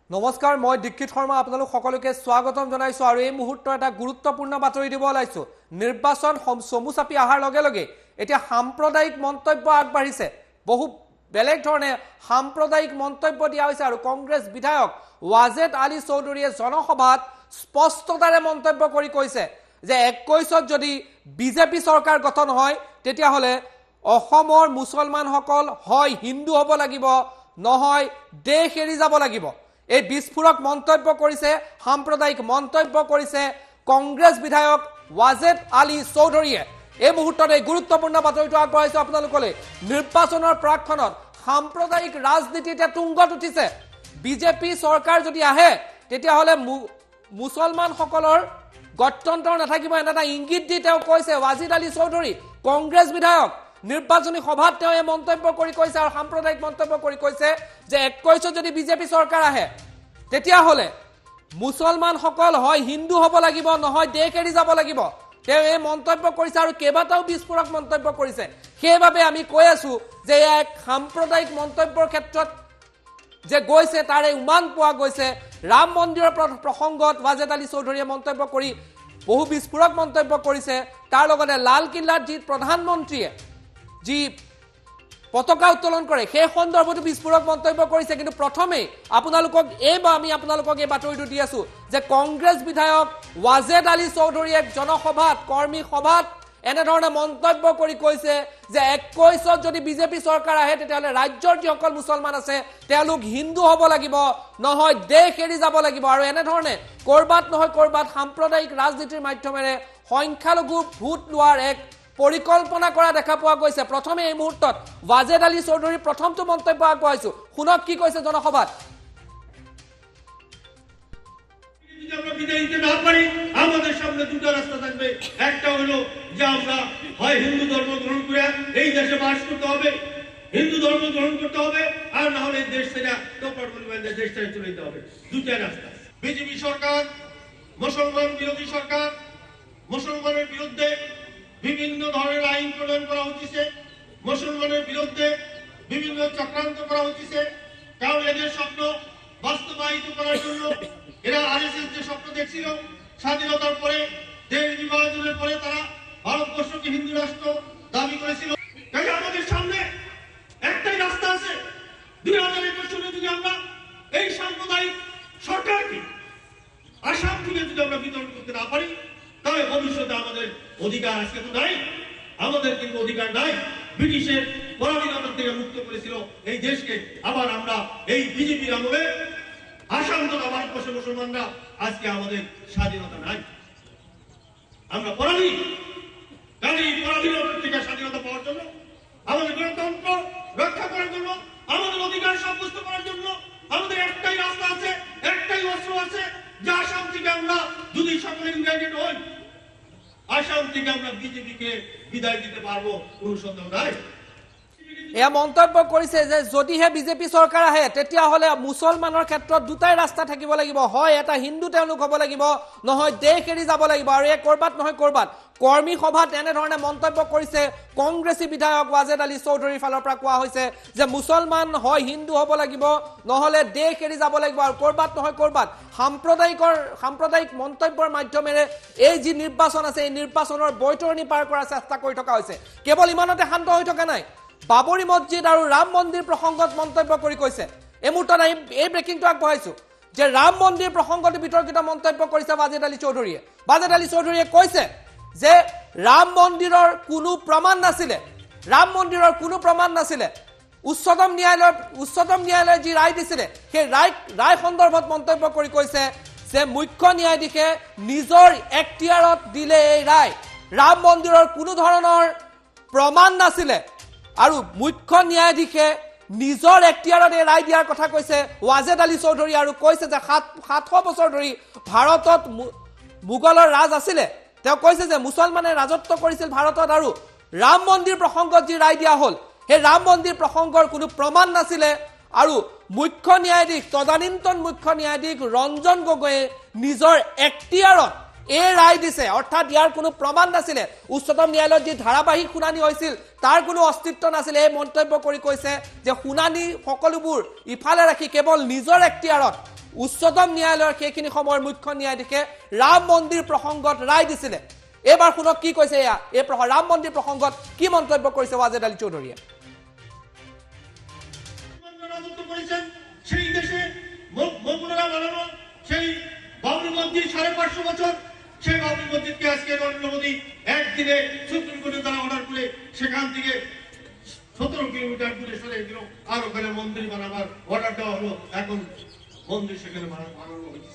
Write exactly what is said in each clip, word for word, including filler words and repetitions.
নমস্কাৰ মই দীক্ষিত শৰ্মা আপোনালোক সকলোকে স্বাগতম জনাইছো আৰু এই মুহূৰ্তৰ এটা গুৰুত্বপূৰ্ণ বাতৰি দিব ওলাইছো নিৰ্বাচন চমু চাপি অহাৰ লগে লগে এতিয়া সাম্প্ৰদায়িক মন্তব্য আগবাঢ়িছে বহু বেলেগ ধৰণে সাম্প্ৰদায়িক মন্তব্য দিয়া হৈছে আৰু কংগ্ৰেছ বিধায়ক ৱাজেদ আলী চৌধুৰীয়ে জনসভাত স্পষ্টতাৰে মন্তব্য কৰি কৈছে যে একৈশত যদি বিজেপি চৰকাৰ গঠন হয় তেতিয়া হলে অসমৰ মুছলমানসকল হয় হিন্দু হ'ব লাগিব নহয় দেশ এৰি যাব লাগিব এই বিস্ফোৰক মন্তব্য কৰিছে সাম্প্ৰদায়িক মন্তব্য কৰিছে কংগ্ৰেছ বিধায়ক ৱাজেদ আলী চৌধুৰীয়ে এই মুহূৰ্তত এই গুৰুত্বপূৰ্ণ বাতৰিটো আগবঢ়াইছো আপোনালোকলৈ নিৰ্বাচনৰ প্ৰাকখনত সাম্প্ৰদায়িক ৰাজনীতিতে তুংগত উঠিছে বিজেপি চৰকাৰ যদি আহে তেতিয়া হলে মুছলমানসকলৰ গঠনতৰ নাথাকিব এটা ইংগিত দি তেওঁ কৈছে ৱাজেদ আলী চৌধুৰী কংগ্ৰেছ বিধায়ক নিৰ্বাচনী সভাত তেওঁ এই মন্তব্য কৰি কৈছে আৰু সাম্প্ৰদায়িক মন্তব্য কৰি কৈছে যে একৈশত যদি বিজেপি চৰকাৰ আহে তেতিয়া হলে মুছলমানসকল হয় হিন্দু হ'ব লাগিব নহয় দেশ এৰি যাব লাগিব তেওঁ এই মন্তব্য কৰিছে আৰু কেইবাটাও বিস্ফোৰক মন্তব্য কৰিছে সেইবাবে আমি কৈ আছো যে এক সাম্প্ৰদায়িক মন্তব্যৰ ক্ষেত্ৰত যে গৈছে তাৰে উমান পোৱা গৈছে ৰাম মন্দিৰৰ প্ৰসংগত ৱাজেদ আলী চৌধুৰীয়ে মন্তব্য কৰি বহু বিস্ফোৰক মন্তব্য কৰিছে তাৰ লগতে লাল কিল্লাত যি প্ৰধানমন্ত্ৰীয়ে যি পতাকা উত্তোলন কৰে সেই সন্দৰ্ভতো বিস্ফোৰক মন্তব্য কৰিছে কিন্তু প্ৰথমে আপোনালোকক এইবা আমি আপোনালোকক এই বাতৰিটো দি আছো যে কংগ্ৰেছ বিধায়ক ৱাজেদ আলী চৌধুৰীয়ে জনসভাত কৰ্মী সভাত এনেধৰণে মন্তব্য কৰি কৈছে যে একৈশত যদি বিজেপি চৰকাৰ আহে তেতিয়াহ'লে ৰাজ্যৰ যিসকল মুছলমান আছে তেওঁলোক হিন্দু হ'ব লাগিব নহয় দেশ এৰি যাব লাগিব আৰু এনেধৰণে কৰবাত নহয় কৰবাত সাম্প্ৰদায়িক ৰাজনীতিৰ মাধ্যমেৰে সংখ্যালঘু ভোট লোৱাৰ এক পৰিকল্পনা কৰা দেখা পোৱা গৈছে প্ৰথমে এই মুহূৰ্তত ৱাজেদ আলী চৌধুৰী প্ৰথমটো মন্তব্য আগবঢ়াইছো শুনক কি কৈছে জনসভাত আমরা বিদায় দিতে না পারি আমাদের সামনে দুটো রাস্তা থাকবে একটা হলো যে আমরা হয় হিন্দু ধর্ম গ্রহণ করে এই দেশে বাস করতে হবে হিন্দু ধর্ম গ্রহণ করতে হবে আর না হলে দেশ ছেড়ে তোপড় দেশ ছেড়ে চলে যেতে হবে দুটো রাস্তা বিজেপি সরকার মুসলমান বিরোধী সরকার মুসলমানের বিরুদ্ধে বিভিন্ন ধরনের আইন প্রণয়ন করা হচ্ছে মুসলমানের বিরুদ্ধে বিভিন্ন চক্রান্ত করা হচ্ছে কারণ এদের স্বপ্ন বাস্তবায়িত করার জন্য এরা আরএসএস যে স্বপ্ন দেখছিল স্বাধীনতার পরে দেশ বিভাজনের পরে তারা ভারতবর্ষকে হিন্দু রাষ্ট্র দাবি করেছিল তাই আমাদের সামনে একটাই রাস্তা আছে দুই হাজার একুশ সালে যদি আমরা এই সাম্প্রদায়িক সরকারকে আসাম থেকে যদি আমরা বিতরণ করতে না পারি তাহলে ভবিষ্যতে আমাদের অধিকার আজকে তো নাই আমাদের কিন্তু অধিকার নাই ব্রিটিশের পরাধীনতা থেকে মুক্ত করেছিল এই দেশকে আবার আমরা এই বিজেপির আমলে আসাম তথা ভারতবর্ষের মুসলমানরা আজকে আমাদের স্বাধীনতা নাই আমরা পরাধীন কারণ এই পরাধীনতা থেকে স্বাধীনতা পাওয়ার জন্য আমাদের গণতন্ত্র রক্ষা করার জন্য আমাদের অধিকার সাব্যস্ত করার জন্য আমাদের একটাই রাস্তা আছে একটাই অস্ত্র আছে যে আসাম থেকে আমরা যদি সকলে ইউনাইটেড হই আসাম থেকে আমরা বিজেপিকে বিদায় দিতে পারবো কোনো সন্দেহ নাই এয়া মন্তব্য কৰিছে যে যদিহে বিজেপি চৰকাৰ আহে তেতিয়া হলে মুছলমানৰ ক্ষেত্ৰত দুটাই ৰাস্তা থাকিব লাগিব হয় এটা হিন্দু তেওঁলোক হ'ব লাগিব নহয় দেশ এৰি যাব লাগিব আৰু এই কৰবাত নহয় কৰবাত কৰ্মী সভাত এনেধৰণে মন্তব্য কৰিছে কংগ্ৰেছী বিধায়ক ৱাজেদ আলী চৌধুৰীৰ ফালৰ পৰা কোৱা হৈছে যে মুছলমান হয় হিন্দু হ'ব লাগিব নহলে দেশ এৰি যাব লাগিব আৰু কৰবাত নহয় কৰবাত সাম্প্ৰদায়িকৰ সাম্প্ৰদায়িক মন্তব্যৰ মাধ্যমেৰে এই যি নিৰ্বাচন আছে এই নিৰ্বাচনৰ বৈতৰণি পাৰ কৰাৰ চেষ্টা কৰি থকা হৈছে কেৱল ইমানতে শান্ত হৈ থকা নাই বাবৰি মছজিদ আৰু ৰাম মন্দিৰ প্ৰসংগত মন্তব্য কৰি কৈছে এই মুহূৰ্তত এই ব্ৰেকিংটো আগবঢ়াইছো যে ৰাম মন্দিৰ প্ৰসংগত বিতৰ্কিত মন্তব্য কৰিছে ৱাজেদ আলী চৌধুৰীয়ে ৱাজেদ আলী চৌধুৰীয়ে কৈছে যে ৰাম মন্দিৰৰ কোনো প্ৰমাণ নাছিলে ৰাম মন্দিৰৰ কোনো প্ৰমাণ নাছিলে উচ্চতম ন্যায়ালয়ৰ উচ্চতম ন্যায়ালয়ে যি ৰায় দিছিলে সেই ৰায় ৰায় সন্দৰ্ভত মন্তব্য কৰি কৈছে যে মুখ্য ন্যায়াধীশে নিজৰ এখতিয়াৰত দিলে এই ৰায় ৰাম মন্দিৰৰ কোনো ধৰণৰ প্ৰমাণ নাছিলে আৰু মুখ্য ন্যায়াধীশে নিজৰ এখতিয়াৰত এই ৰায় দিয়াৰ কথা কৈছে ৱাজেদ আলী চৌধুৰী আৰু কৈছে যে সাতশ বছৰ ধৰি ভাৰতত মোগলৰ ৰাজ আছিলে তেওঁ কৈছে যে মুছলমানে ৰাজত্ব কৰিছিল ভাৰতত আৰু ৰাম মন্দিৰ প্ৰসংগত যি ৰায় দিয়া হ'ল সেই ৰাম মন্দিৰ প্ৰসংগৰ কোনো প্ৰমাণ নাছিলে আৰু মুখ্য ন্যায়াধীশ তদানীন্তন মুখ্য ন্যায়াধীশ ৰঞ্জন গগৈয়ে নিজৰ এখতিয়াৰত এই ৰায় দিছে অৰ্থাৎ ইয়াৰ কোনো প্ৰমাণ নাছিলে উচ্চতম ন্যায়ালয়ত যি ধাৰাবাহিক শুনানি হৈছিল তাৰ কোনো অস্তিত্ব নাছিলে এই মন্তব্য কৰি কৈছে যে শুনানি সকলোবোৰ ইফালে ৰাখি কেৱল নিজৰ এখতিয়াৰত উচ্চতম ন্যায়ালয়ৰ সেইখিনি সময়ৰ মুখ্য ন্যায়াধীশে ৰাম মন্দিৰ প্ৰসংগত ৰায় দিছিলে এবাৰ শুনক কি কৈছে এয়া এই ৰাম মন্দিৰ প্ৰসংগত কি মন্তব্য কৰিছে ৱাজেদ আলী চৌধুৰীয়ে সেই দেশে মৌলানা বানানো সেই বাবরি মসজিদ সাড়ে পাঁচশো বছর সেই বাবরি মসজিদকে আজকে নরেন্দ্র মোদী একদিনে সুপ্রিম কোর্টে তারা অর্ডার করে সেখান থেকে সতেরো কিলোমিটার দূরে সরে দিল আর ওখানে মন্দির বানাবার অর্ডার দেওয়া হলো এখন মন্দির সেখানে বানানো হয়েছে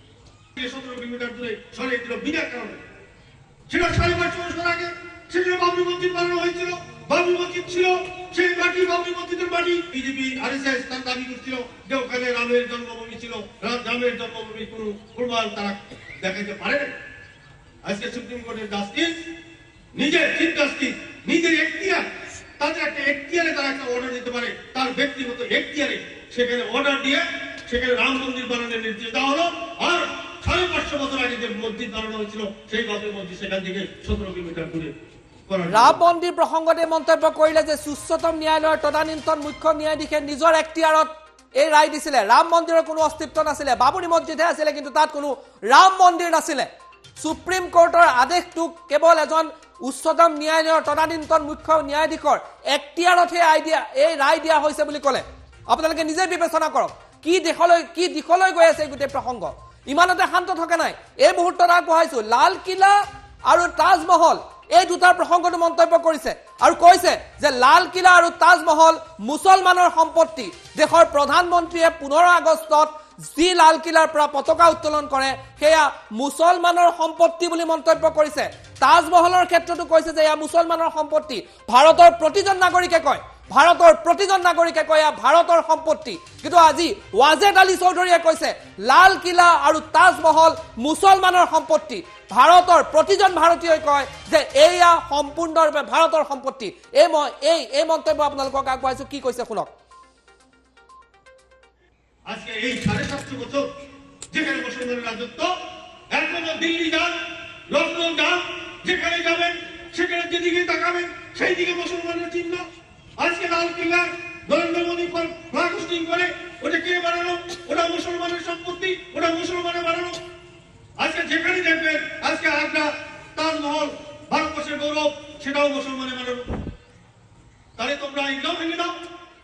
সতেরো কিলোমিটার দূরে সরে দিল বিনা কারণে সেটা সাড়ে পাঁচশো বছর আগে সেখানে বাবরি মসজিদ বানানো হয়েছিল বাবরি মসজিদ ছিল সেই মাটি বাবরি মসজিদের মাটি বিজেপি আরএসএস তার দাবি করছিল যে ওখানে রামের জন্মভূমি ছিল রামের জন্মভূমি কোন প্রমাণ তারা দেখাতে পারে না আজকে সুপ্রিম কোর্টের জাস্টিস নিজের চিফ জাস্টিস নিজের এখতিয়ার তাদের একটা এখতিয়ারে তারা একটা অর্ডার দিতে পারে তার ব্যক্তিগত এখতিয়ারে সেখানে অর্ডার দিয়ে সেখানে রাম মন্দির বানানোর নির্দেশ দেওয়া হলো আর সাড়ে পাঁচশো বছর আগে যে মসজিদ বানানো হয়েছিল সেই বাবরি মসজিদ সেখান থেকে সতেরো কিলোমিটার দূরে ৰাম মন্দিৰ প্ৰসংগতে মন্তব্য কৰিলে যে উচ্চতম ন্যায়ালয়ৰ তদানীন্তন মুখ্য ন্যায়াধীশে নিজৰ এখতিয়াৰত এই ৰায় দিছিলে ৰাম মন্দিৰৰ কোনো অস্তিত্ব নাছিলে বাবৰি মছজিদহে আছিলে কিন্তু তাত কোনো ৰাম মন্দিৰ নাছিলে সুপ্ৰিম কোৰ্টৰ আদেশটো কেৱল এজন উচ্চতম ন্যায়ালয়ৰ তদানীন্তন মুখ্য ন্যায়াধীশৰ এখতিয়াৰতহে আইডিয়া এই ৰায় দিয়া হৈছে বুলি ক'লে আপোনালোকে নিজে বিবেচনা কৰক কি দিশলৈ কি দিশলৈ গৈ আছে গোটেই প্ৰসংগ ইমানতে শান্ত থকা নাই এই মুহূৰ্তত আগবঢ়াইছো লাল কিলা আৰু তাজমহল এই দুটাৰ প্ৰসংগটো মন্তব্য কৰিছে আৰু কৈছে যে লাল কিলা আৰু তাজমহল মুছলমানৰ সম্পত্তি দেশৰ প্ৰধানমন্ত্ৰীয়ে পোন্ধৰ আগষ্টত যি লাল কিলাৰ পৰা পতাকা উত্তোলন কৰে সেয়া মুছলমানৰ সম্পত্তি বুলি মন্তব্য কৰিছে তাজমহলৰ ক্ষেত্ৰতো কৈছে যে এয়া মুছলমানৰ সম্পত্তি ভাৰতৰ প্ৰতিজন নাগৰিকে কয় ভাৰতৰ প্ৰতিজন নাগৰিকে কয় এয়া ভাৰতৰ সম্পত্তি কিন্তু আজি ৱাজেদ আলী চৌধুৰীয়ে কৈছে লাল কিলা আৰু তাজমহল মুছলমানৰ সম্পত্তি ভাৰতৰ প্ৰতিজন ভাৰতীয়ই কয় যে এয়া সম্পূৰ্ণৰূপে ভাৰতৰ সম্পত্তি এই মই এই এই মন্তব্য আপোনালোকক আগবঢ়াইছো কি কৈছে শুনক আজকে এই সাড়ে সাতশো বছর যেখানে মুসলমানের রাজত্ব এখনো দিল্লি যান লন্ডন যান যেখানে যাবেন সেখানে যেদিকে তাকাবেন সেই দিকে মুসলমানের চিহ্ন আজকে লাল কিল্লা নরেন্দ্র মোদী ফ্ল্যাগ হোস্টিং করে ওটা কে বানানো ওটা মুসলমানের সম্পত্তি ওটা মুসলমানের বানানো আজকে যেখানে দেখবেন আজকে আগ্রা তাজমহল ভারতবর্ষের গৌরব সেটাও মুসলমানের বানানো তাহলে তোমরা এটাও ভেঙে দাও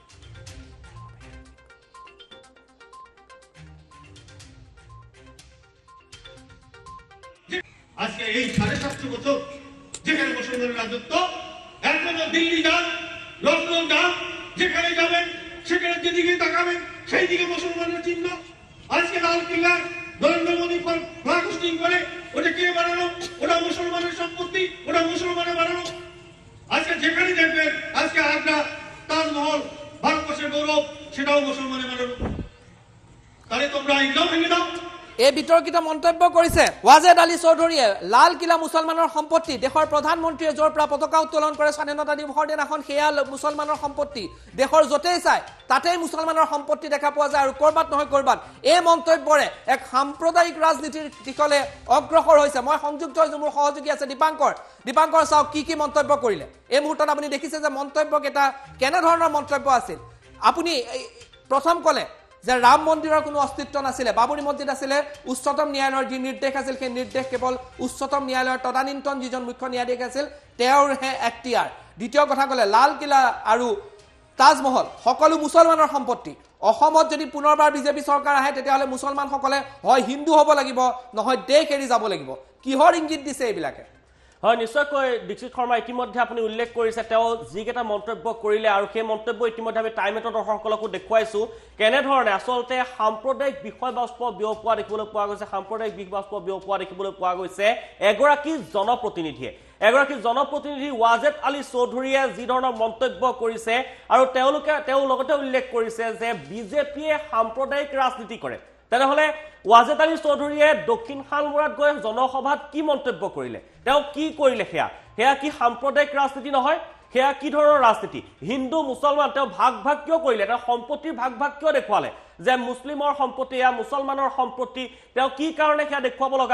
আজকে এই সাড়ে সাতশো বছর যেখানে মুসলমানের রাজত্ব এখনো দিল্লি যান লন্ডন যান যেখানে যাবেন সেখানে যেদিকে তাকাবেন সেই দিকে মুসলমানের চিহ্ন আজকে লাল কিল্লা নরেন্দ্র মোদী ফ্ল্যাগ হোস্টিং করে ওটা কে বানানো ওটা মুসলমানের সম্পত্তি ওটা মুসলমানের বানানো আজকে যেখানে দেখবেন আজকে আগ্রা তাজমহল ভারতবর্ষের গৌরব সেটাও মুসলমানের বানানো তাহলে তোমরা এটাও ভেঙে দাও এই বিতৰ্কিত মন্তব্য কৰিছে ৱাজেদ আলী চৌধুৰীয়ে লাল কিলা মুছলমানৰ সম্পত্তি দেশৰ প্ৰধানমন্ত্ৰীয়ে য'ৰ পৰা পতাকা উত্তোলন কৰে স্বাধীনতা দিৱসৰ দিনাখন সেয়া মুছলমানৰ সম্পত্তি দেশৰ য'তেই চাই তাতেই মুছলমানৰ সম্পত্তি দেখা পোৱা যায় আৰু ক'ৰবাত নহয় ক'ৰবাত এই মন্তব্যৰে এক সাম্প্ৰদায়িক ৰাজনীতিৰ দিশলৈ অগ্ৰসৰ হৈছে মই সংযুক্ত হৈছোঁ মোৰ সহযোগী আছে দীপাংকৰ দীপাংকৰ চাওক কি কি মন্তব্য কৰিলে এই মুহূৰ্তত আপুনি দেখিছে যে মন্তব্যকেইটা কেনেধৰণৰ মন্তব্য আছিল আপুনি প্ৰথম ক'লে যে ৰাম মন্দিৰৰ কোনো অস্তিত্ব নাছিলে বাবৰি মছজিদ আছিলে উচ্চতম ন্যায়ালয়ৰ যি নিৰ্দেশ আছিল সেই নিৰ্দেশ কেৱল উচ্চতম ন্যায়ালয়ৰ তদানীন্তন যিজন মুখ্য ন্যায়াধীশ আছিল তেওঁৰহে এখতিয়াৰ দ্বিতীয় কথা ক'লে লাল কিলা আৰু তাজমহল সকলো মুছলমানৰ সম্পত্তি অসমত যদি পুনৰবাৰ বিজেপি চৰকাৰ আহে তেতিয়াহ'লে মুছলমানসকলে হয় হিন্দু হ'ব লাগিব নহয় দেশ এৰি যাব লাগিব কিহৰ ইংগিত দিছে এইবিলাকে হয় নিশ্চয়কৈ দীক্ষিত শৰ্মা ইতিমধ্যে আপুনি উল্লেখ কৰিছে তেওঁ যিকেইটা মন্তব্য কৰিলে আৰু সেই মন্তব্য ইতিমধ্যে আমি টাইমেটৰ দৰ্শকসকলকো দেখুৱাইছোঁ কেনেধৰণে আচলতে সাম্প্ৰদায়িক বিষয়বস্ত বিয়পোৱা দেখিবলৈ পোৱা গৈছে সাম্প্ৰদায়িক বিষয়বস্ত বিয়পোৱা দেখিবলৈ পোৱা গৈছে এগৰাকী জনপ্ৰতিনিধিয়ে এগৰাকী জনপ্ৰতিনিধি ৱাজেদ আলী চৌধুৰীয়ে যি ধৰণৰ মন্তব্য কৰিছে আৰু তেওঁলোকে তেওঁ লগতে উল্লেখ কৰিছে যে বিজেপিয়ে সাম্প্ৰদায়িক ৰাজনীতি কৰে তেনেহলে ৱাজেদ আলী চৌধুৰীয়ে দক্ষিণ শালমৰাত গৈ জনসভাত কি মন্তব্য কৰিলে তেওঁ কি কৰিলে সেয়া সেয়া কি সাম্প্ৰদায়িক ৰাজনীতি নহয় সেয়া কি ধৰণৰ ৰাজনীতি হিন্দু মুছলমান তেওঁ ভাগ ভাগ কিয় কৰিলে তেওঁ সম্পত্তিৰ ভাগ ভাগ কিয় দেখুৱালে যে মুছলিমৰ সম্পত্তি এয়া মুছলমানৰ সম্পত্তি তেওঁ কি কাৰণে সেয়া দেখুৱাব লগা হ'ল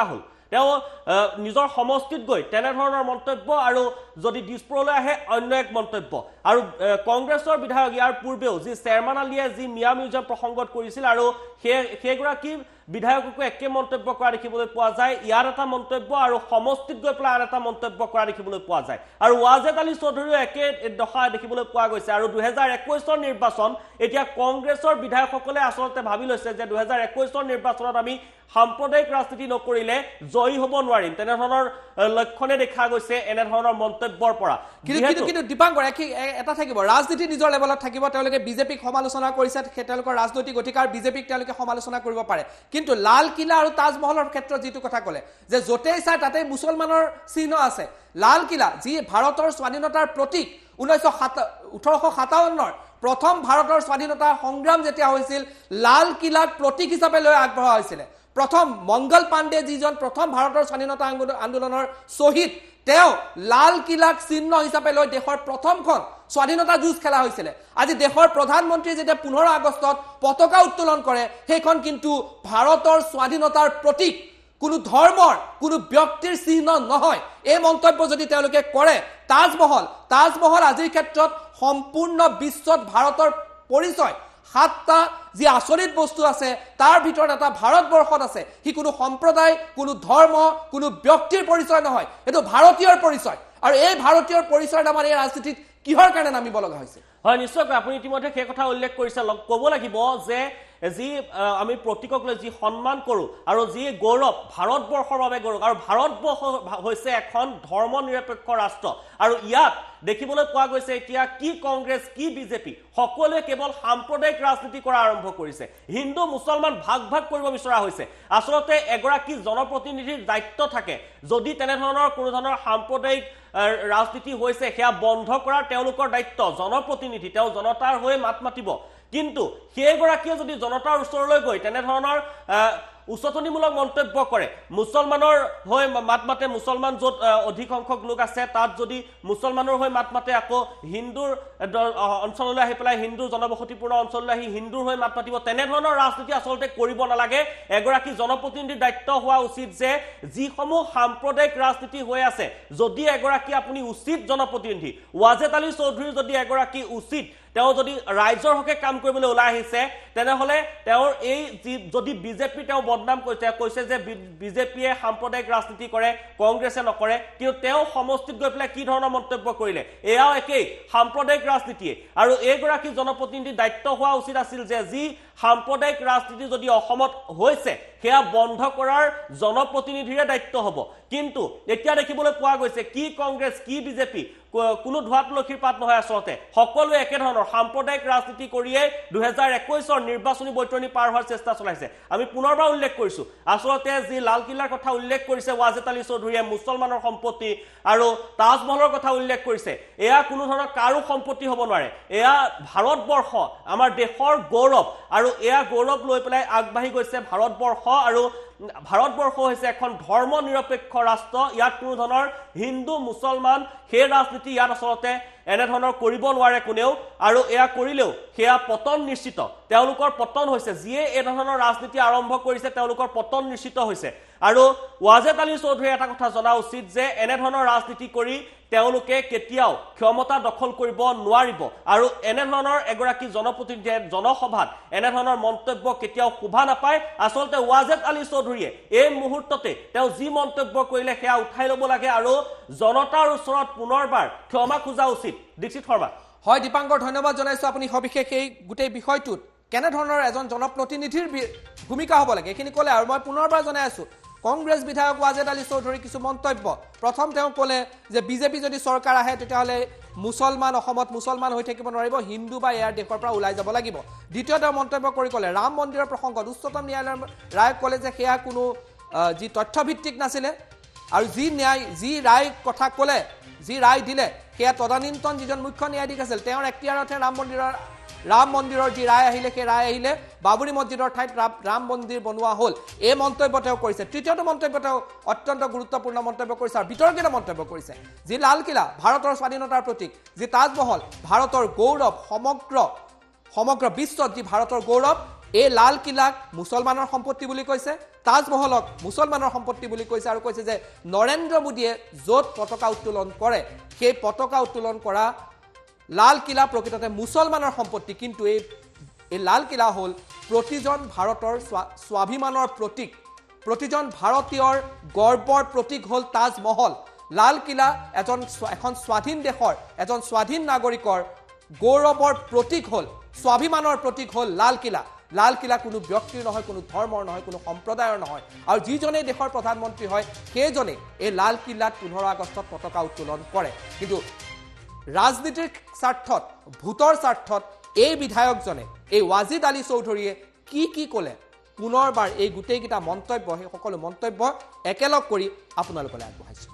তেওঁ নিজৰ সমষ্টিত গৈ তেনেধৰণৰ মন্তব্য আৰু যদি দিছপুৰলৈ আহে অন্য এক মন্তব্য আৰু কংগ্ৰেছৰ বিধায়ক ইয়াৰ পূৰ্বেও যি চেয়াৰমান আলীয়ে যি মিয়া মিউজিয়াম প্ৰসংগত কৰিছিল আৰু সেই সেইগৰাকী বিধায়ককো একে মন্তব্য কৰা দেখিবলৈ পোৱা যায় ইয়াৰ এটা মন্তব্য আৰু সমষ্টিত গৈ পেলাই আন এটা মন্তব্য কৰা দেখিবলৈ পোৱা যায় আৰু ৱাজেদ আলী চৌধুৰীও একে দশা দেখিবলৈ পোৱা গৈছে আৰু দুহেজাৰ একৈশৰ নিৰ্বাচন এতিয়া কংগ্ৰেছৰ বিধায়কসকলে আচলতে ভাবি লৈছে যে দুহেজাৰ একৈশৰ নিৰ্বাচনত আমি সাম্প্ৰদায়িক ৰাজনীতি নকৰিলে জয়ী হ'ব নোৱাৰিম তেনেধৰণৰ লক্ষণে দেখা গৈছে এনেধৰণৰ মন্তব্যৰ পৰা কিন্তু কিন্তু দীপাংকৰ এটা থাকিব ৰাজনীতি নিজৰ লেভেলত থাকিব তেওঁলোকে বিজেপিক সমালোচনা কৰিছে তেওঁলোকৰ ৰাজনৈতিক অধিকাৰ বিজেপিক তেওঁলোকে সমালোচনা কৰিব পাৰে কিন্তু লাল কিলা আৰু তাজমহলৰ ক্ষেত্ৰত যেটো কথা ক'লে যে যতেই চাই তাতে মুছলমানৰ চিহ্ন আছে লাল কিলা যি ভাৰতৰ স্বাধীনতাৰ প্ৰতীক ওঠৰশ সাতাৱন্নৰ প্ৰথম ভাৰতৰ স্বাধীনতা সংগ্ৰাম যেতিয়া হৈছিল লাল কিলাক প্ৰতীক হিচাপে লৈ আগবঢ়া হৈছিল প্ৰথম মংগল পাণ্ডে যিজন প্ৰথম ভাৰতৰ স্বাধীনতা আন্দোলনৰ শহীদ তেওঁ লাল কিলাক চিহ্ন হিচাপে লৈ দেশৰ প্ৰথমখন স্বাধীনতা যুঁজ খেলা হৈছিল আজি দেশৰ প্ৰধানমন্ত্ৰী যেতিয়া পোন্ধৰ আগষ্টত পতাকা উত্তোলন কৰে সেইখন কিন্তু ভাৰতৰ স্বাধীনতাৰ প্ৰতীক কোনো ধৰ্মৰ কোনো ব্যক্তিৰ চিহ্ন নহয় এই মন্তব্য যদি তেওঁলোকে কৰে তাজমহল তাজমহল আজিৰ ক্ষেত্ৰত সম্পূৰ্ণ বিশ্বত ভাৰতৰ পৰিচয় সাতটা যি আচৰিত বস্তু আছে তাৰ ভিতৰত এটা ভাৰতবৰ্ষত আছে হি কোনো সম্প্ৰদায় কোনো ধৰ্ম কোনো ব্যক্তিৰ পৰিচয় নহয় এটো ভাৰতীয়ৰ পৰিচয় আৰু এই ভাৰতীয়ৰ পৰিচয় আমাৰ এই ৰাজনীতিত কিহৰ কাৰণে নামিব লগা হৈছে হয় নিশ্চয়কৈ আপুনি ইতিমধ্যে সেই কথা উল্লেখ কৰিছে ক'ব লাগিব যে যি আমি প্ৰতীকক লৈ যি সন্মান কৰোঁ আৰু যি গৌৰৱ ভাৰতবৰ্ষৰ বাবে গৌৰৱ আৰু ভাৰতবৰ্ষ হৈছে এখন ধৰ্ম নিৰপেক্ষ ৰাষ্ট্ৰ আৰু ইয়াত দেখিবলৈ পোৱা গৈছে এতিয়া কি কংগ্ৰেছ কি বিজেপি সকলোৱে কেৱল সাম্প্ৰদায়িক ৰাজনীতি কৰা আৰম্ভ কৰিছে হিন্দু মুছলমান ভাগ ভাগ কৰিব বিচৰা হৈছে আচলতে এগৰাকী জনপ্ৰতিনিধিৰ দায়িত্ব থাকে যদি তেনেধৰণৰ কোনো ধৰণৰ সাম্প্ৰদায়িক ৰাজনীতি হৈছে সেয়া বন্ধ কৰাৰ তেওঁলোকৰ দায়িত্ব জনপ্ৰতিনিধি তেওঁ জনতাৰ হৈ মাত মাতিব কিন্তু সেইগৰাকীয়ে যদি জনতাৰ ওচৰলৈ গৈ তেনেধৰণৰ উচতনিমূলক মন্তব্য কৰে মুছলমানৰ হৈ মাত মাতে মুছলমান য'ত অধিক সংখ্যক লোক আছে তাত যদি মুছলমানৰ হৈ মাত মাতে আকৌ হিন্দুৰ অঞ্চললৈ আহি পেলাই হিন্দু জনবসতিপূৰ্ণ অঞ্চললৈ আহি হিন্দুৰ হৈ মাত মাতিব তেনেধৰণৰ ৰাজনীতি আচলতে কৰিব নালাগে এগৰাকী জনপ্ৰতিনিধিৰ দায়িত্ব হোৱা উচিত যে যিসমূহ সাম্প্ৰদায়িক ৰাজনীতি হৈ আছে যদি এগৰাকী আপুনি উচিত জনপ্ৰতিনিধি ৱাজেদ আলী চৌধুৰী যদি এগৰাকী উচিত তেওঁ যদি ৰাইজৰ হকে কাম কৰিবলৈ ওলাই আহিছে তেনেহলে তেওঁৰ এই যদি বিজেপি তেওঁ বদনাম কৰিছে কৈছে যে বিজেপিয়ে সাম্প্ৰদায়িক ৰাজনীতি কৰে কংগ্ৰেছে নকৰে কিন্তু তেওঁ সমষ্টিত গৈ পেলাই কি ধৰণৰ মন্তব্য কৰিলে এয়াও একেই সাম্প্ৰদায়িক ৰাজনীতিয়ে আৰু এইগৰাকী জনপ্ৰতিনিধিৰ দায়িত্ব হোৱা উচিত আছিল যে যি সাম্প্ৰদায়িক ৰাজনীতি যদি অসমত হৈছে সেয়া বন্ধ কৰাৰ জনপ্ৰতিনিধিৰে দায়িত্ব হ'ব কিন্তু এতিয়া দেখিবলৈ পোৱা গৈছে কি কংগ্ৰেছ কি বিজেপি কোনো ধোৱা তুলসীৰ পাত নহয় আচলতে সকলোৱে একে ধৰণৰ সাম্প্ৰদায়িক ৰাজনীতি কৰিয়ে দুহেজাৰ একৈশৰ নিৰ্বাচনী বৈতৰণি পাৰ হোৱাৰ চেষ্টা চলাইছে আমি পুনৰবাৰ উল্লেখ কৰিছো আচলতে যি লাল কিলাৰ কথা উল্লেখ কৰিছে ৱাজেদ আলী চৌধুৰীয়ে মুছলমানৰ সম্পত্তি আৰু তাজমহলৰ কথা উল্লেখ কৰিছে এয়া কোনো ধৰণৰ কাৰো সম্পত্তি হ'ব নোৱাৰে এয়া ভাৰতবৰ্ষ আমাৰ দেশৰ গৌৰৱ আৰু এয়া গৌৰৱ লৈ পেলাই আগবাঢ়ি গৈছে ভাৰতবৰ্ষ আৰু ভাৰতবৰ্ষ হৈছে এখন ধৰ্ম নিৰপেক্ষ ৰাষ্ট্ৰ ইয়াত কোনো ধৰণৰ হিন্দু মুছলমান সেই ৰাজনীতি ইয়াত আচলতে এনেধৰণৰ কৰিব নোৱাৰে কোনেও আৰু এয়া কৰিলেও সেয়া পতন নিশ্চিত তেওঁলোকৰ পতন হৈছে যিয়ে এই ধৰণৰ ৰাজনীতি আৰম্ভ কৰিছে তেওঁলোকৰ পতন নিশ্চিত হৈছে আৰু ৱাজেদ আলী চৌধুৰীয়ে এটা কথা জনা উচিত যে এনেধৰণৰ ৰাজনীতি কৰি তেওঁলোকে কেতিয়াও ক্ষমতা দখল কৰিব নোৱাৰিব আৰু এনেধৰণৰ এগৰাকী জনপ্ৰতিনিধিয়ে জনসভাত এনেধৰণৰ মন্তব্য কেতিয়াও শোভা নাপায় আচলতে ৱাজেদ আলী চৌধুৰীয়ে এই মুহূৰ্ততে তেওঁ যি মন্তব্য কৰিলে সেয়া উঠাই ল'ব লাগে আৰু জনতাৰ ওচৰত পুনৰবাৰ ক্ষমা খোজা উচিত দীক্ষিত শৰ্মা হয় দীপাংকৰ ধন্যবাদ জনাইছো আপুনি সবিশেষ এই গোটেই বিষয়টোত কেনে ধৰণৰ এজন জনপ্ৰতিনিধিৰ ভূমিকা হ'ব লাগে এইখিনি ক'লে আৰু মই পুনৰবাৰ জনাই আছো কংগ্ৰেছ বিধায়ক ৱাজেদ আলী চৌধুৰীৰ কিছু মন্তব্য প্ৰথম তেওঁ ক'লে যে বিজেপি যদি চৰকাৰ আহে তেতিয়াহ'লে মুছলমান অসমত মুছলমান হৈ থাকিব নোৱাৰিব হিন্দু বা ইয়াৰ দেশৰ পৰা ওলাই যাব লাগিব দ্বিতীয় তেওঁ মন্তব্য কৰি ক'লে ৰাম মন্দিৰৰ প্ৰসংগত উচ্চতম ন্যায়ালয়ৰ ৰায়ক ক'লে যে সেয়া কোনো যি তথ্যভিত্তিক নাছিলে আৰু যি ন্যায় যি ৰায় কথা ক'লে যি ৰায় দিলে সেয়া তদানীন্তন যিজন মুখ্য ন্যায়াধীশ আছিল তেওঁৰ এখতিয়াৰতহে ৰাম মন্দিৰৰ ৰাম মন্দিৰৰ যি ৰায় আহিলে সেই ৰায় আহিলে বাবৰি মছজিদৰ ঠাইত ৰাম মন্দিৰ বনোৱা হ'ল এই মন্তব্য তেওঁ কৰিছে তৃতীয়টো মন্তব্য তেওঁ অত্যন্ত গুৰুত্বপূৰ্ণ মন্তব্য কৰিছে আৰু বিতৰ্কিত মন্তব্য কৰিছে যি লাল কিলা ভাৰতৰ স্বাধীনতাৰ প্ৰতীক যি তাজমহল ভাৰতৰ গৌৰৱ সমগ্ৰ সমগ্ৰ বিশ্বত যি ভাৰতৰ গৌৰৱ এই লাল কিলাক মুছলমানৰ সম্পত্তি বুলি কৈছে, তাজমহলক মুছলমানৰ সম্পত্তি বুলি কৈছে আৰু কৈছে যে নৰেন্দ্ৰ মোদীয়ে য'ত পতাকা উত্তোলন কৰে সেই পতাকা উত্তোলন কৰা লাল কিলা প্ৰকৃততে মুছলমানৰ সম্পত্তি, কিন্তু এই এই লাল কিলা হ'ল প্ৰতিজন ভাৰতৰ স্বাভিমানৰ প্ৰতীক, প্ৰতিজন ভাৰতীয়ৰ গৰ্বৰ প্ৰতীক হ'ল তাজমহল। লাল কিলা এজন এখন স্বাধীন দেশৰ এজন স্বাধীন নাগৰিকৰ গৌৰৱৰ প্ৰতীক হ'ল, স্বাভিমানৰ প্ৰতীক হ'ল লাল কিলা। লাল কিলা কোনো ব্যক্তিৰ নহয়, কোনো ধৰ্মৰ নহয়, কোনো সম্প্ৰদায়ৰ নহয়, আৰু যিজনে দেশৰ প্ৰধানমন্ত্ৰী হয় সেইজনে এই লাল কিলাত পোন্ধৰ আগষ্টত পতাকা উত্তোলন কৰে। কিন্তু ৰাজনীতিৰ স্বাৰ্থত, ভোটৰ স্বাৰ্থত এই বিধায়কজনে, এই ৱাজিদ আলী চৌধুৰীয়ে কি কি ক'লে, পুনৰবাৰ এই গোটেইকেইটা মন্তব্য, সেই সকলো মন্তব্য একেলগ কৰি আপোনালোকলৈ আগবঢ়াইছোঁ।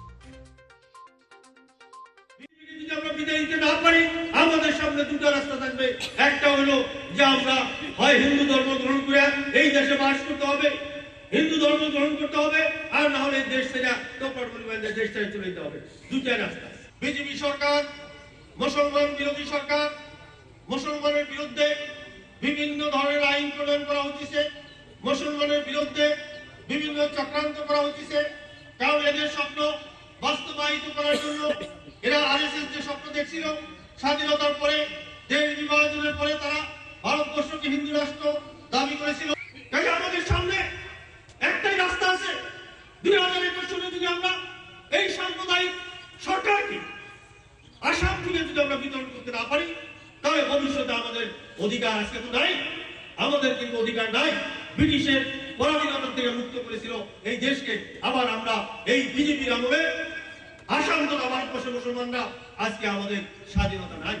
আমরা বিদায় দিতে না পারি, আমাদের সামনে দুটো রাস্তা থাকবে। একটা হলো যে আমরা হয় হিন্দু ধর্ম গ্রহণ করে এই দেশে বাস করতে হবে, হিন্দু ধর্ম গ্রহণ করতে হবে, আর না হলে দেশ থেকে তোপার পরিমাণে দেশ থেকে চলে যেতে হবে। দুটাই রাস্তা। বিজেপি সরকার মুসলমান বিরোধী সরকার, মুসলমানের বিরুদ্ধে বিভিন্ন ধরনের আইন প্রণয়ন করা হচ্ছে, মুসলমানের বিরুদ্ধে বিভিন্ন চক্রান্ত করা হচ্ছে, কারণ এদের স্বপ্ন বাস্তবায়িত করার জন্য এরা আরএসএস যে স্বপ্ন দেখছিল স্বাধীনতার পরে, দেশ বিভাজনের পরে তারা ভারতবর্ষকে হিন্দু রাষ্ট্র দাবি করেছিল। তাই আমাদের সামনে একটাই রাস্তা আছে। দুই হাজার একুশ সালে যদি আমরা এই সাম্প্রদায়িক সরকারকে আসাম থেকে যদি আমরা বিতরণ করতে না পারি, তাহলে ভবিষ্যতে আমাদের অধিকার আজকে তো নাই, আমাদের কিন্তু অধিকার নাই। ব্রিটিশের পরাধীনতা থেকে মুক্ত করেছিল এই দেশকে, আবার আমরা এই বিজেপির আমলে আসাম তথা ভারতবর্ষের মুসলমানরা আজকে আমাদের স্বাধীনতা নাই,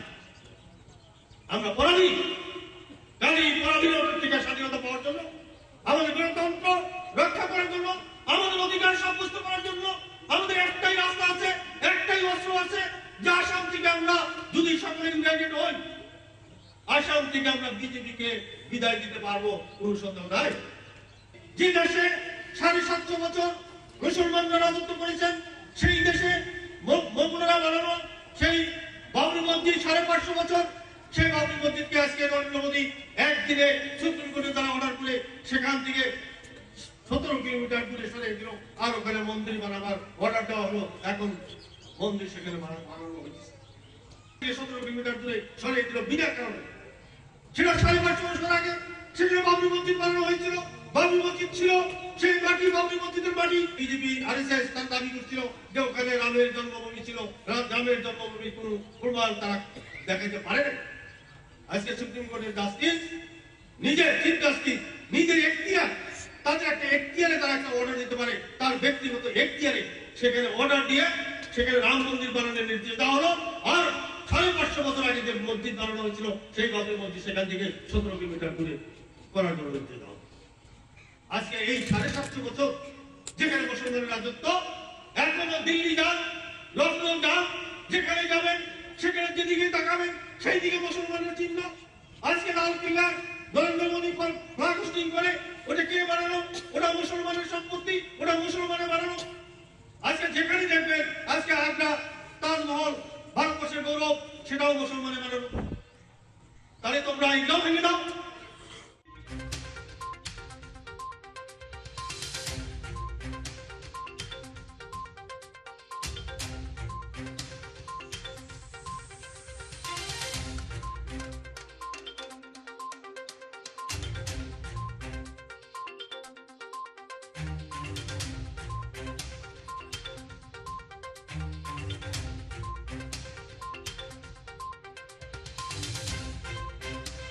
আমরা পরাধীন। কারণ এই পরাধীনতা থেকে স্বাধীনতা পাওয়ার জন্য, আমাদের গণতন্ত্র রক্ষা করার জন্য, আমাদের অধিকার সাব্যস্ত করার জন্য আমাদের একটাই রাস্তা আছে, একটাই অস্ত্র আছে, যে আসাম থেকে আমরা যদি সকলে ইউনাইটেড হই, আসাম থেকে আমরা বিজেপিকে বিদায় দিতে পারবো, কোন সন্দেহ নাই। যে দেশে সাড়ে সাতশো বছর মুসলমানরা রাজত্ব করেছেন, সেই দেশে মোগলরা বানানো সেই বাবরি মসজিদ সাড়ে পাঁচশো বছর, সেই বাবরি মসজিদকে আজকে নরেন্দ্র মোদী একদিনে সুপ্রিম কোর্টে তারা অর্ডার করে সেখান থেকে সতেরো কিলোমিটার দূরে সরে দিল, আর ওখানে মন্দির বানাবার অর্ডার দেওয়া হলো। এখন মন্দির সেখানে বানানো হয়েছে, সতেরো কিলোমিটার দূরে সরে দিল বিনা কারণে। সেটা সাড়ে পাঁচশো বছর আগে সেখানে বাবরি মসজিদ বানানো হয়েছিল, বাবরি মসজিদ ছিল, সেই মাটি বাবরি মসজিদের মাটি। বিজেপি আরএসএস তার দাবি করছিল যে ওখানে রামের জন্মভূমি ছিল, রামের জন্মভূমির কোন প্রমাণ তারা দেখাতে পারে না। আজকে সুপ্রিম কোর্টের জাস্টিস, নিজের চিফ জাস্টিস, নিজের এখতিয়ার, তাদের একটা এখতিয়ারে তারা একটা অর্ডার দিতে পারে, তার ব্যক্তিগত এখতিয়ারে সেখানে অর্ডার দিয়ে সেখানে রাম মন্দির বানানোর নির্দেশ দেওয়া হলো। আর সাড়ে পাঁচশো বছর আগে যে মসজিদ বানানো হয়েছিল সেই বাবরি মসজিদ সেখান থেকে সতেরো কিলোমিটার দূরে করার জন্য নির্দেশ দেওয়া। আজকে এই সাড়ে সাতশো বছর যেখানে মুসলমানের রাজত্ব, এখনো দিল্লি যান, লখনৌ যান, যেখানে যাবেন সেখানে যেদিকে তাকাবেন সেই দিকে মুসলমানের চিহ্ন। আজকে লাল কিল্লা নরেন্দ্র মোদী